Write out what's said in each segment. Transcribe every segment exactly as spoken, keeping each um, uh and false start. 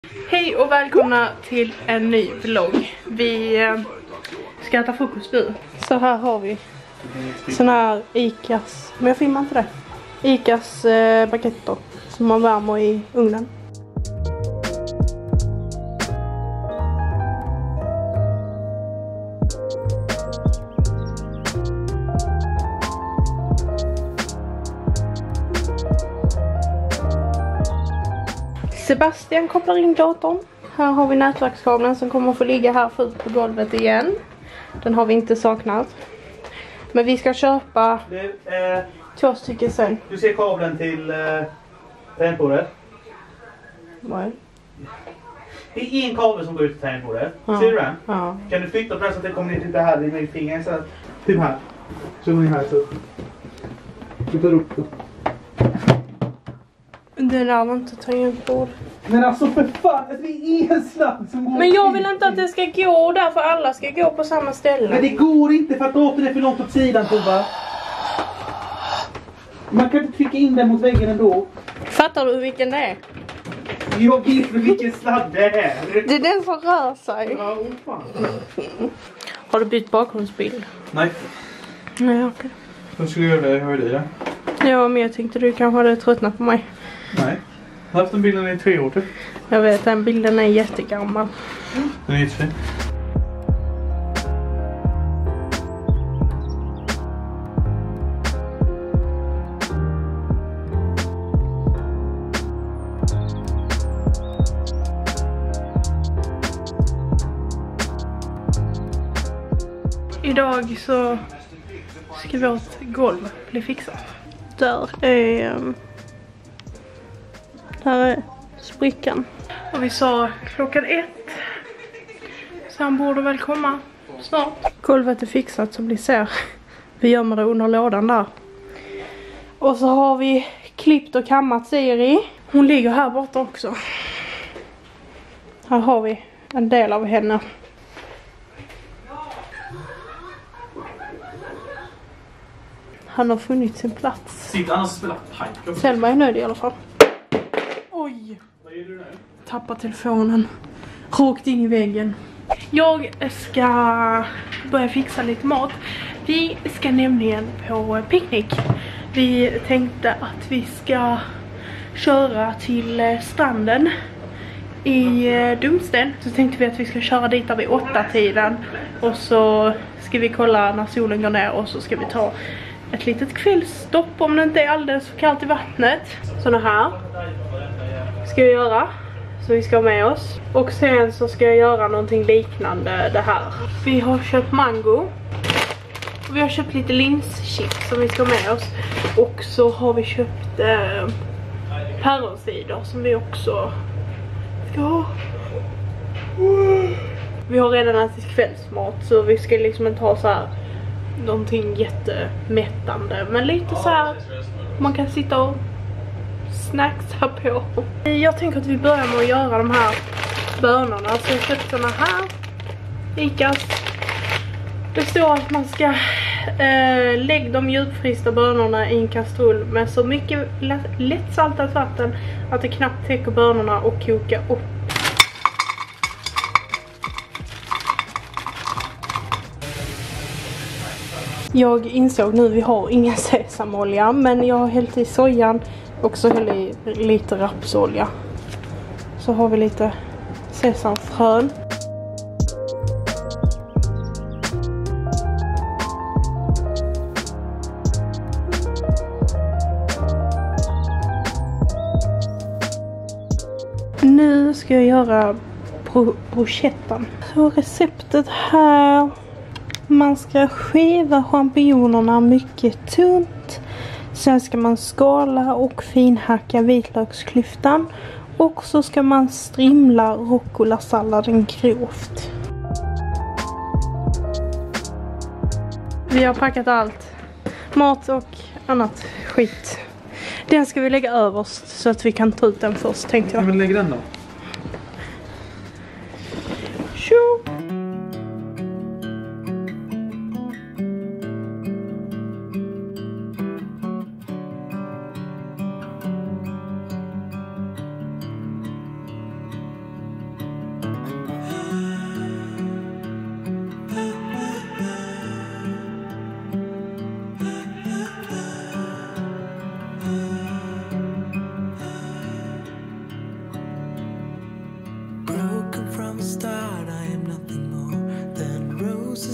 Hej och välkomna till en ny vlogg. Vi eh, ska äta frukost nu. Så här har vi sån här Icas, men jag filmar inte det. Icas eh, baguetter som man värmer i ugnen. Sebastian kopplar in datorn. Här har vi nätverkskabeln som kommer att få ligga här förut på golvet igen. Den har vi inte saknat. Men vi ska köpa du, eh, två stycken sen. Du ser kabeln till eh, tangentbordet. Vad? Det är en kabel som går ut till tangentbordet. Ja. Ser du den? Ja. Kan du flytta på den så att det kommer ner till det här i min finger? Så att, typ här. Så går ni här så. Du tar upp det. Det där var inte tangentbord. Men alltså för fan, det är en sladd som går. Men jag vill inte att det ska gå där för alla ska gå på samma ställe. Men det går inte för att åter det för långt åt sidan, Tova. Man kan inte trycka in den mot väggen ändå. Fattar du vilken det är? Jag vet vilken sladd det är. Det är den som rör sig. Ja, oh fan. Har du bytt bakgrundsbild? Nej. Nej, okej. Jag skulle göra det, jag hörde det. Ja, men jag tänkte du kanske hade tröttnat på mig. Nej. Jag har haft den bilden i tre år typ. Jag vet, den bilden är jättegammal. Den är jättefin. Idag så ska vårt golv bli fixat. Där är... Um, där är sprickan. Och vi sa klockan ett. Så han borde väl komma snart. Golvet är fixat som ni ser. Vi gömmer det under lådan där. Och så har vi klippt och kammat Siri. Hon ligger här borta också. Här har vi en del av henne. Han har funnit sin plats. Sitt annars spela pajk. Selma är nöjd i alla fall. Oj. Vad gör du nu? Tappar telefonen. Rakt in i väggen. Jag ska börja fixa lite mat. Vi ska nämligen på picknick. Vi tänkte att vi ska köra till stranden i Dumsten. Så tänkte vi att vi ska köra dit där vid åtta tiden. Och så ska vi kolla när solen går ner och så ska vi ta ett litet kvällsstopp om det inte är alldeles för kallt i vattnet. Såna här ska jag göra. Så vi ska ha med oss. Och sen så ska jag göra någonting liknande det här. Vi har köpt mango. Och vi har köpt lite linschips som vi ska ha med oss. Och så har vi köpt eh, päronsider som vi också ska ha. Vi har redan ätit kvällsmat så vi ska liksom inte ha så här någonting jättemättande, men lite så här man kan sitta och snacksa på. Jag tänker att vi börjar med att göra de här bönorna. Så jag köpte såna här Icas. Det står att man ska eh, lägga de djupfrysta bönorna i en kastrull med så mycket lättsaltat vatten att det knappt täcker bönorna och koka upp. Jag insåg nu vi har ingen sesamolja, men jag har hällt i sojan och så häller i lite rapsolja. Så har vi lite sesamfrön. Nu ska jag göra bro bruschettan. Så receptet här. Man ska skiva champinjonerna mycket tunt. Sen ska man skala och finhacka vitlöksklyftan. Och så ska man strimla rucola-salladen grovt. Vi har packat allt. Mat och annat skit. Den ska vi lägga överst så att vi kan ta ut den först, tänkte jag. Men lägg den då. Tjo!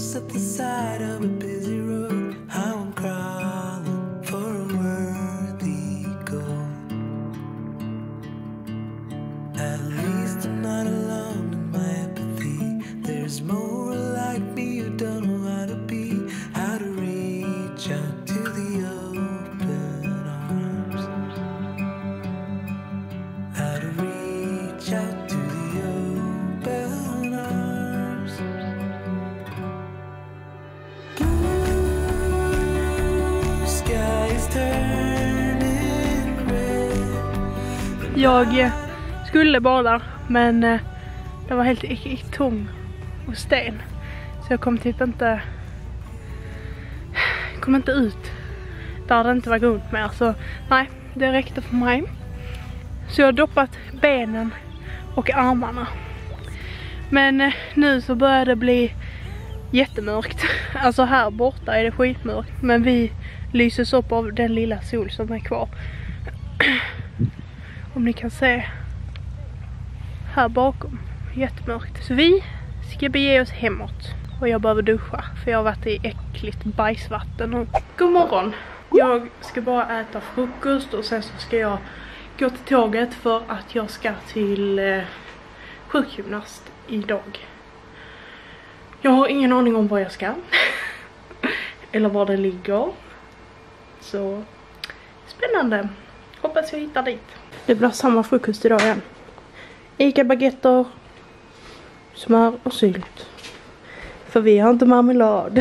Lost at the side of a busy road, how I'm crawling for a worthy goal. At least I'm not alone in my empathy. There's more like me who don't know how to be, how to reach out to the open arms, how to reach out to the open arms. Blue skies turning red. Jag skulle bada, men eh, det var helt i- i tung och sten. Så jag kom typ inte kom inte ut där det inte var grunt mer. Så nej, det räckte för mig. Så jag har doppat benen och armarna. Men eh, nu så börjar det bli jättemörkt. Alltså här borta är det skitmörkt, men vi lyses upp av den lilla sol som är kvar. Om ni kan se här bakom, jättemörkt. Så vi ska bege oss hemåt. Och jag behöver duscha, för jag har varit i äckligt bajsvatten nu. God morgon! Jag ska bara äta frukost och sen så ska jag gå till tåget för att jag ska till eh, sjukgymnast idag. Jag har ingen aning om var jag ska. Eller var det ligger. Så spännande. Hoppas jag hittar dit. Det blir samma frukost idag igen. Ica-baguetter, smör och sylt. För vi har inte marmelad.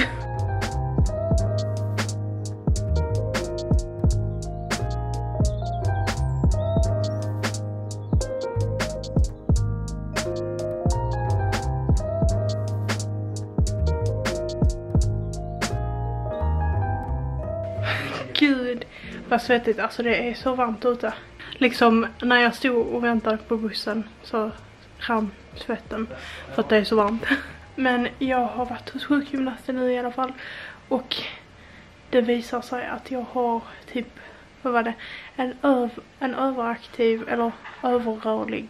Gud, vad svettigt. Alltså det är så varmt ute. Liksom när jag stod och väntade på bussen så rann svetten för att det är så varmt. Men jag har varit hos sjukgymnasten nu i alla fall. Och det visar sig att jag har typ, vad var det? En, öv, en överaktiv eller överrörlig.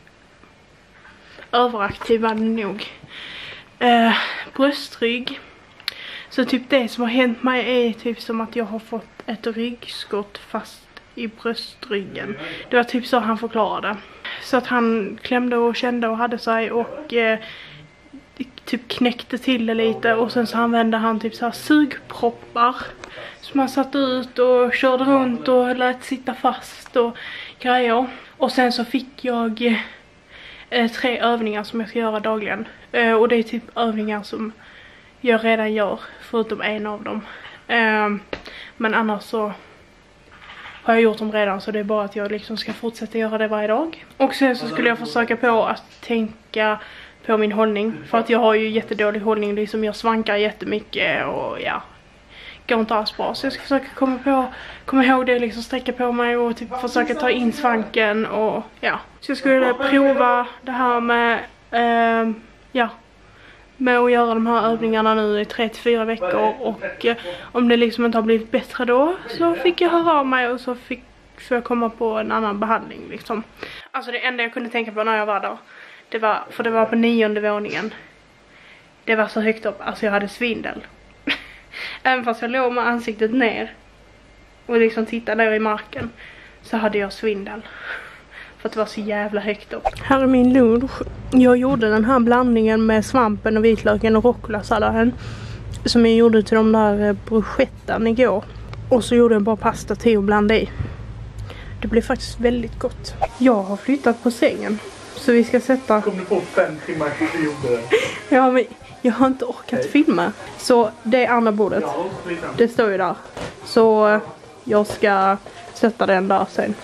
Överaktiv var det nog. Eh, bröstrygg. Så typ det som har hänt mig är typ som att jag har fått ett ryggskott fast i bröstryggen. Det var typ så han förklarade. Så att han klämde och kände och hade sig och eh, typ knäckte till det lite. Och sen så använde han typ så här sugproppar som han satt ut och körde runt och lät sitta fast och grejer. Och sen så fick jag eh, tre övningar som jag ska göra dagligen. Eh, och det är typ övningar som jag redan gör, förutom en av dem. Eh, men annars så har jag gjort dem redan, så det är bara att jag liksom ska fortsätta göra det varje dag. Och sen så skulle jag försöka på att tänka på min hållning. För att jag har ju jättedålig hållning, liksom jag svankar jättemycket och ja, går inte alls bra. Så jag ska försöka komma på, komma ihåg det, liksom sträcka på mig och typ försöka ta in svanken och ja. Så jag skulle prova det här med, eh, ja, med att göra de här övningarna nu i tre till fyra veckor. Och eh, om det liksom inte har blivit bättre då, så fick jag höra av mig och så fick så jag komma på en annan behandling liksom. Alltså det enda jag kunde tänka på när jag var där, det var, för det var på nionde våningen. Det var så högt upp, alltså jag hade svindel. Även fast jag låg med ansiktet ner och liksom tittade ner i marken, så hade jag svindel. För att det var så jävla högt upp. Här är min lunch. Jag gjorde den här blandningen med svampen och vitlöken och rucola-salladen som jag gjorde till de där bruschettan igår. Och så gjorde jag bara pasta till och blanda i. Det blev faktiskt väldigt gott. Jag har flyttat på sängen, så vi ska sätta... Kom du på fem timmar att du gjorde det? Ja, men jag har inte orkat Hej. filma. Så det är andra bordet. Ja, det står ju där. Så jag ska sätta den där sen.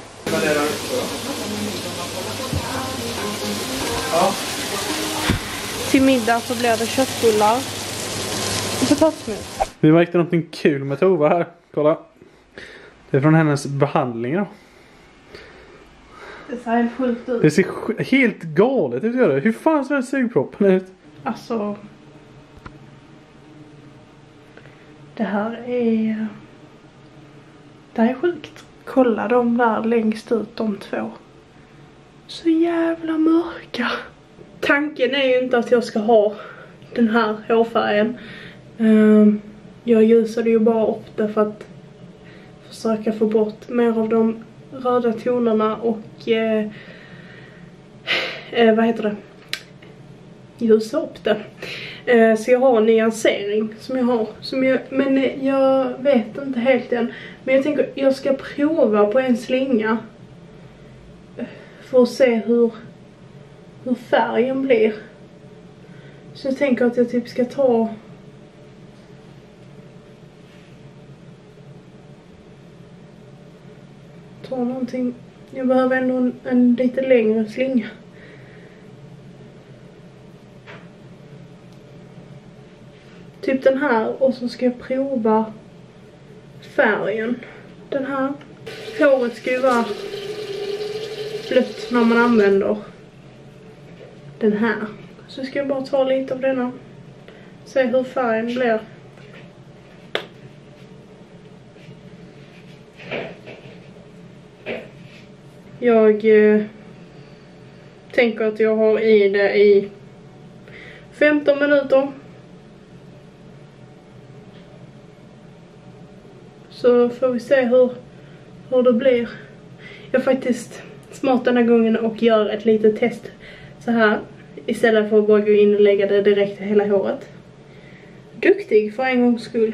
Ja. Till middag så blir det köttbullar och potatismos. Vi märkte någonting kul med Tova här. Kolla. Det är från hennes behandling då. Det ser helt sjukt ut. Det ser helt galet ut, gör det. Hur fan ser den sugproppen ut? Alltså, det här är det här är sjukt. Kolla de där längst ut, de två. Så jävla mörka. Tanken är ju inte att jag ska ha den här hårfärgen. Um, jag ljusade ju bara upp det för att försöka få bort mer av de röda tonerna och eh, eh, vad heter det? Ljusa upp det. Eh, så jag har en nyansering som jag har. Som jag, men jag vet inte helt än. Men jag tänker jag ska prova på en slinga. För att se hur, hur färgen blir. Så jag tänker att jag typ ska ta... Ta någonting. Jag behöver ändå en, en lite längre slinga. Typ den här. Och så ska jag prova färgen. Den här. Håret ska ju vara blött när man använder den här. Så ska jag bara ta lite av denna. Se hur färgen blir. Jag eh, tänker att jag har i det i femton minuter. Så får vi se hur, hur det blir. Jag är faktiskt smart den här gången och gör ett litet test så här. Istället för att bara gå in och lägga det direkt i hela håret. Duktig för en gångs skull.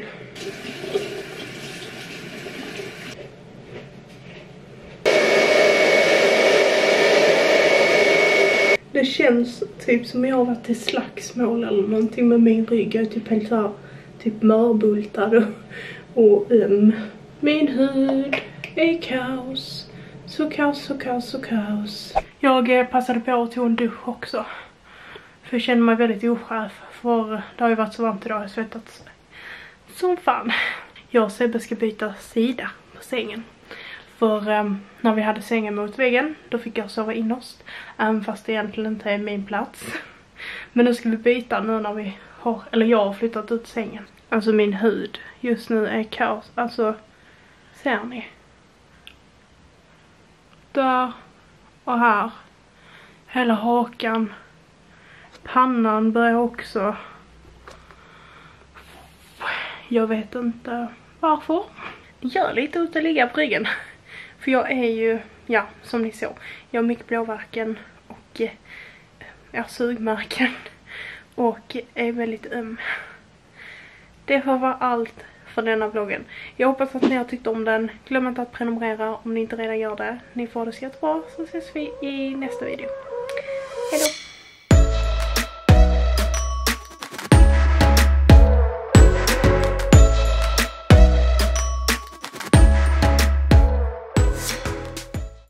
Det känns typ som jag har varit i slagsmål eller någonting med min rygg. Jag är typ helt så här, typ mörbultad och, och um. Min hud är kaos. Så kaos, så kaos, så kaos. Jag eh, passade på att ta en dusch också. För jag känner mig väldigt oskärf. För det har ju varit så varmt idag. Jag har svettats som fan. Jag och Sebbe ska byta sida på sängen. För um, när vi hade sängen mot väggen, då fick jag sova innerst. Även fast det egentligen inte är min plats. Men nu ska vi byta nu när vi har, eller jag har flyttat ut sängen. Alltså min hud just nu är kaos. Alltså, ser ni? Där och här. Hela hakan. Pannan börjar också. Jag vet inte varför. Det gör lite ut att ligga på ryggen. För jag är ju, ja, som ni såg. Jag har mycket blåverken och eh, jag har sugmärken. Och är väldigt öm. Det får vara allt för denna vloggen. Jag hoppas att ni har tyckt om den. Glöm inte att prenumerera om ni inte redan gör det. Ni får det så jättebra, så ses vi i nästa video. Hej då!